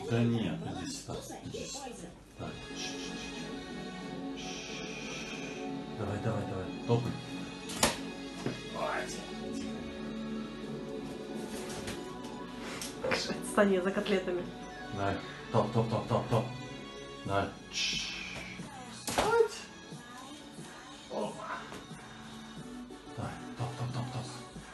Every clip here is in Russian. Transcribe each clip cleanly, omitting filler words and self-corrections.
Да нет, иди сюда. Иди сюда. Так. Давай, давай, давай. Топай. Отстань за котлетами. Давай. Топ, топ, топ, топ, топ. Давай. Опа. Давай. Топ, топ, топ, топ.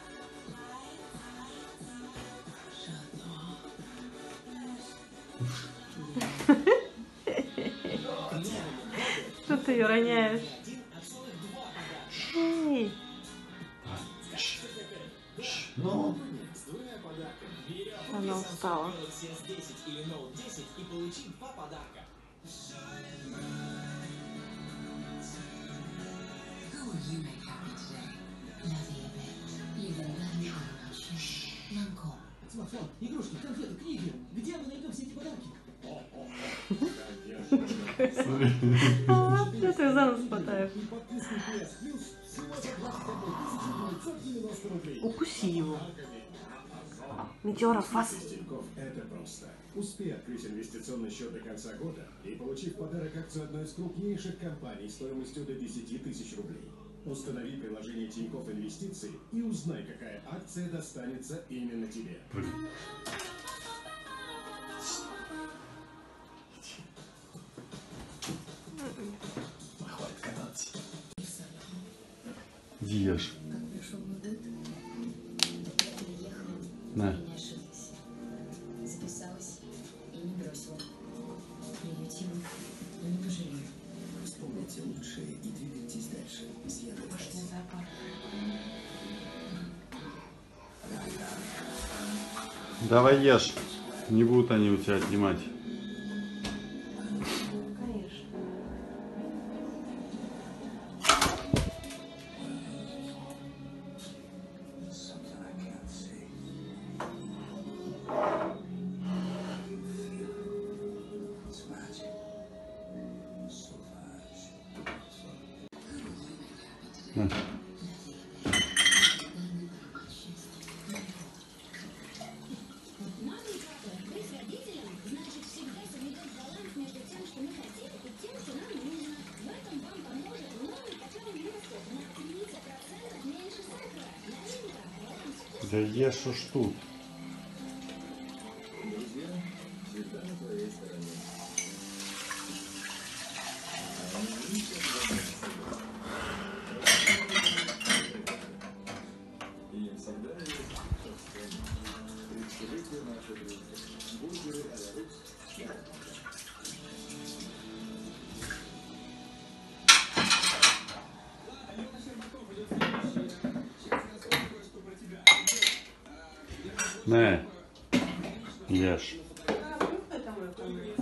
Что ты ее роняешь? Эй. Ну. Она устала. Смартфон, игрушки, конфеты, книги. Где мы найдем все эти подарки? Что ты за нос хватаешь? Укуси его. Метеоров вас. Это просто. Успей открыть инвестиционный счет до конца года и получи в подарок акцию одной из крупнейших компаний стоимостью до 10 тысяч рублей. Установи приложение Тинькофф Инвестиции и узнай, какая акция достанется именно тебе. Хватит кататься. Ешь. На. Записалась и не бросила. Приютила и не пожалела. Вспомните лучшее и двигайтесь дальше. Пошли в зоопарк. Давай ешь. Не будут они у тебя отнимать. Конечно. На. Да ешь уж тут. На, ешь. А, это мой